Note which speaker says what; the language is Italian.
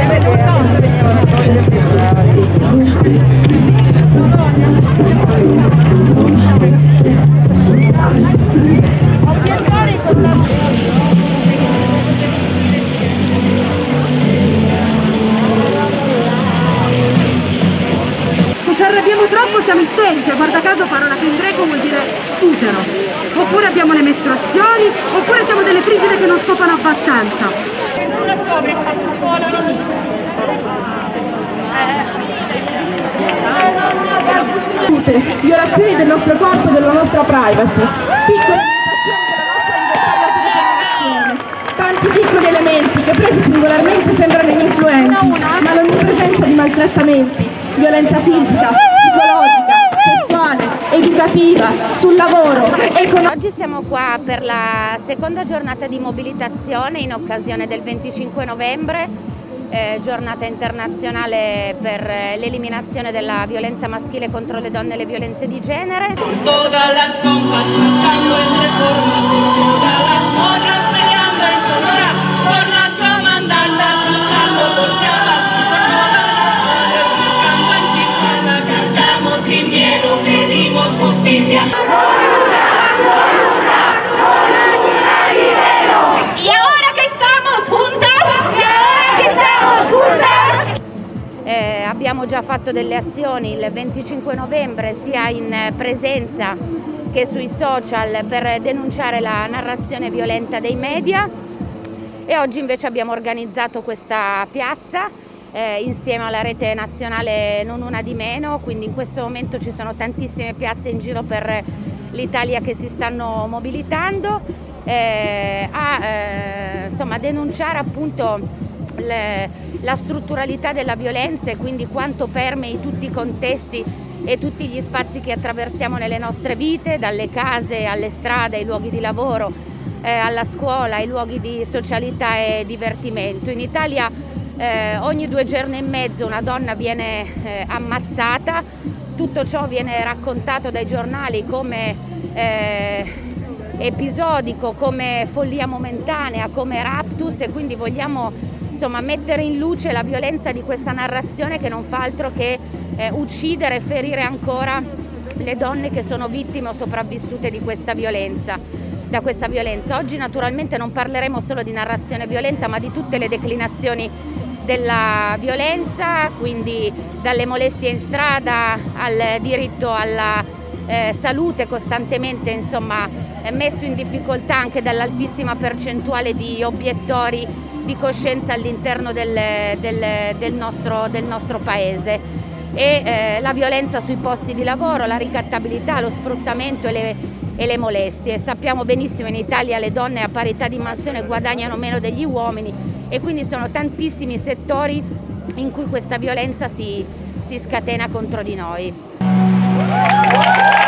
Speaker 1: Se ci arrabbiamo troppo siamo istenti, guarda caso parola che in greco vuol dire utero. Oppure abbiamo le mestruazioni, oppure siamo delle frigide che non scopano abbastanza.
Speaker 2: Violazioni del nostro corpo e della nostra privacy, piccole limitazioni della nostra libertà, tanti piccoli elementi che presi singolarmente sembrano ininfluenti, ma l'onnipresenza di maltrattamenti, violenza fisica, psicologica, sessuale, educativa, sul lavoro, economica.
Speaker 3: Oggi siamo qua per la seconda giornata di mobilitazione in occasione del 25 novembre, giornata internazionale per l'eliminazione della violenza maschile contro le donne e le violenze di genere.
Speaker 4: Todas las compas marchando en Reforma, todas las morras peleando en Sonora, por las comandantas luchando por Chiapas, por todas las madres buscando en Tijuana, cantamos sin miedo, pedimos justicia. Y ahora que estamos juntas,
Speaker 3: abbiamo già fatto delle azioni il 25 novembre sia in presenza che sui social per denunciare la narrazione violenta dei media e oggi invece abbiamo organizzato questa piazza insieme alla rete nazionale Non Una di Meno, quindi in questo momento ci sono tantissime piazze in giro per l'Italia che si stanno mobilitando insomma, denunciare appunto la strutturalità della violenza e quindi quanto permei tutti i contesti e tutti gli spazi che attraversiamo nelle nostre vite, dalle case alle strade, ai luoghi di lavoro, alla scuola, ai luoghi di socialità e divertimento. In Italia ogni 2 giorni e mezzo una donna viene ammazzata, tutto ciò viene raccontato dai giornali come episodico, come follia momentanea, come raptus e quindi vogliamo mettere in luce la violenza di questa narrazione che non fa altro che uccidere e ferire ancora le donne che sono vittime o sopravvissute di questa violenza. Oggi naturalmente non parleremo solo di narrazione violenta ma di tutte le declinazioni della violenza, quindi dalle molestie in strada al diritto alla salute costantemente messo in difficoltà anche dall'altissima percentuale di obiettori di coscienza all'interno del nostro paese e la violenza sui posti di lavoro, la ricattabilità, lo sfruttamento e le molestie. Sappiamo benissimo in Italia le donne a parità di mansione guadagnano meno degli uomini e quindi sono tantissimi settori in cui questa violenza si scatena contro di noi.